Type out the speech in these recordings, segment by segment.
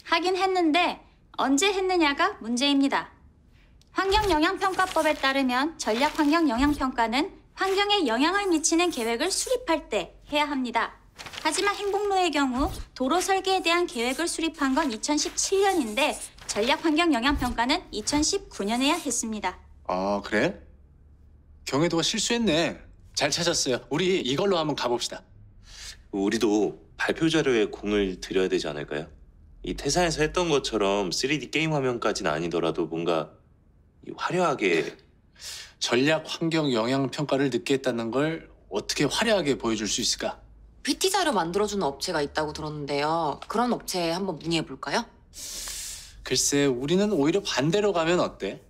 하긴 했는데 언제 했느냐가 문제입니다. 환경영향평가법에 따르면 전략환경영향평가는 환경에 영향을 미치는 계획을 수립할 때 해야 합니다. 하지만 행복로의 경우 도로 설계에 대한 계획을 수립한 건 2017년인데 전략환경영향평가는 2019년에야 했습니다. 아, 그래? 경혜도가 실수했네. 잘 찾았어요. 우리 이걸로 한번 가봅시다. 우리도 발표 자료에 공을 들여야 되지 않을까요? 이 태산에서 했던 것처럼 3D 게임 화면까지는 아니더라도 뭔가 화려하게 전략 환경 영향 평가를 늦게 했다는 걸 어떻게 화려하게 보여줄 수 있을까? PT 자료 만들어주는 업체가 있다고 들었는데요. 그런 업체에 한번 문의해볼까요? 글쎄, 우리는 오히려 반대로 가면 어때?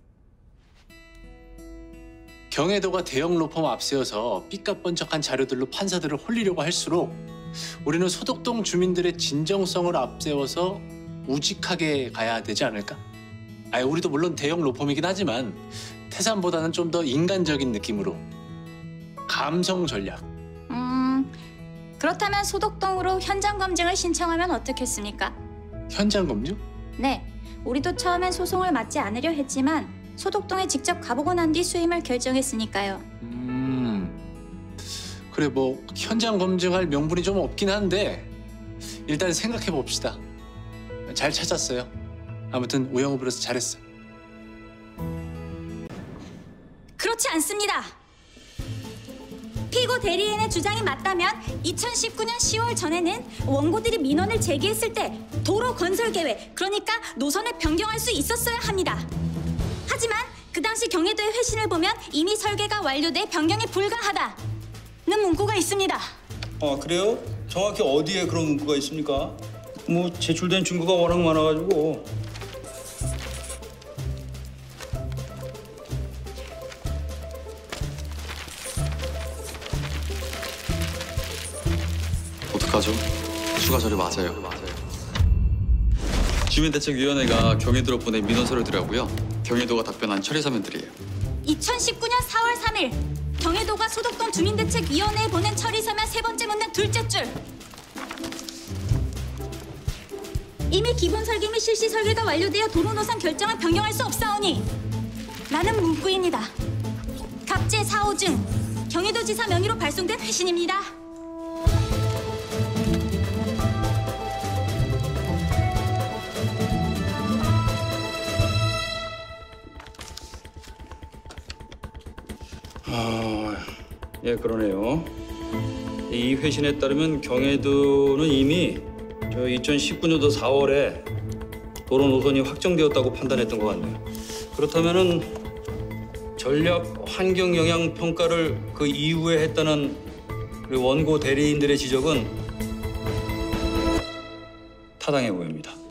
경혜도가 대형 로펌 앞세워서 삐까뻔쩍한 자료들로 판사들을 홀리려고 할수록 우리는 소독동 주민들의 진정성을 앞세워서 우직하게 가야 되지 않을까? 아니, 우리도 물론 대형 로펌이긴 하지만 태산보다는 좀 더 인간적인 느낌으로 감성 전략. 그렇다면 소독동으로 현장 검증을 신청하면 어떻겠습니까? 현장 검증? 네, 우리도 처음엔 소송을 맡지 않으려 했지만 소독동에 직접 가보고 난 뒤 수임을 결정했으니까요. 그래, 뭐 현장 검증할 명분이 좀 없긴 한데 일단 생각해 봅시다. 잘 찾았어요. 아무튼 우영우부로서 잘했어. 그렇지 않습니다. 피고 대리인의 주장이 맞다면 2019년 10월 전에는 원고들이 민원을 제기했을 때 도로 건설 계획, 그러니까 노선을 변경할 수 있었어야 합니다. 하지만 그 당시 경혜도의 회신을 보면 이미 설계가 완료돼 변경이 불가하다는 문구가 있습니다. 아, 그래요? 정확히 어디에 그런 문구가 있습니까? 뭐 제출된 증거가 워낙 많아가지고. 어떡하죠? 추가 자료 맞아요. 주민대책위원회가 경혜도로 보낸 민원서를 드렸고요. 경혜도가 답변한 처리 서면들이에요. 2019년 4월 3일 경혜도가 소독동 주민대책위원회에 보낸 처리 서면 세 번째 문단 둘째 줄. 이미 기본 설계 및 실시 설계가 완료되어 도로 노선 결정을 변경할 수 없사오니 라는 문구입니다. 갑제 4호증 경혜도지사 명의로 발송된 회신입니다. 예, 그러네요. 이 회신에 따르면 경혜도는 이미 2019년도 4월에 도로 노선이 확정되었다고 판단했던 것 같네요. 그렇다면은 전략 환경 영향 평가를 그 이후에 했다는 우리 원고 대리인들의 지적은 타당해 보입니다.